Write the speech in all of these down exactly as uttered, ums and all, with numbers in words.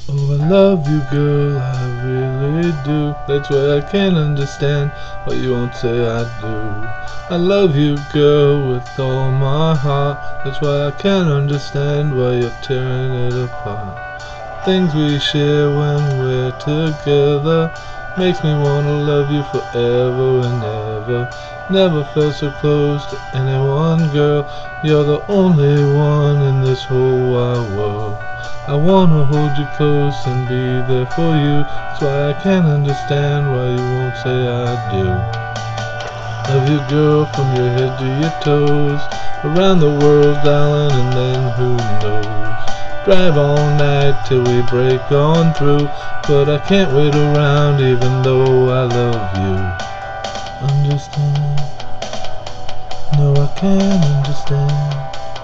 Oh, I love you, girl, I really do. That's why I can't understand what you won't say I do. I love you, girl, with all my heart. That's why I can't understand why you're tearing it apart. Things we share when we're together makes me wanna love you forever and ever. Never felt so close to anyone, girl. You're the only one in this whole wide world. I wanna hold you close and be there for you. That's why I can't understand why you won't say I do. Love you, girl, from your head to your toes. Around the world, darling, and then who knows? Drive all night till we break on through. But I can't wait around even though I love you. Understand? No, I can't understand.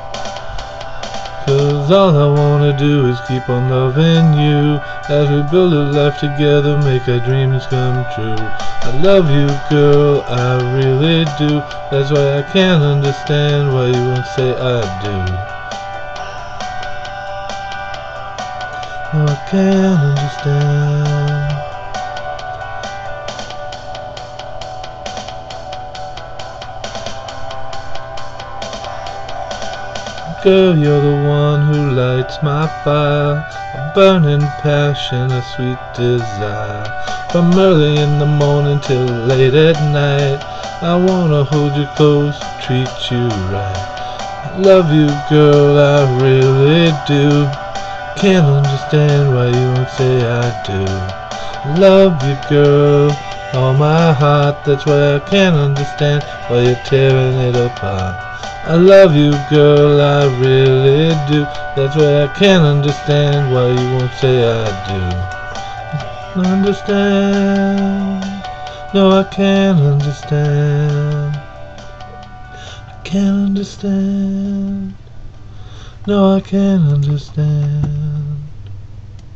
Cause all I wanna do is keep on loving you. As we build a life together, make our dreams come true. I love you, girl, I really do. That's why I can't understand why you won't say I do. No, I can't understand. Girl, you're the one who lights my fire, a burning passion, a sweet desire. From early in the morning till late at night, I wanna hold you close, treat you right. I love you, girl, I really do. Can't understand why you won't say I do. Love you, girl, all my heart. That's why I can't understand why you're tearing it apart. I love you, girl, I really do. That's why I can't understand why you won't say I do. Understand? No, I can't understand. I can't understand. No, I can't understand.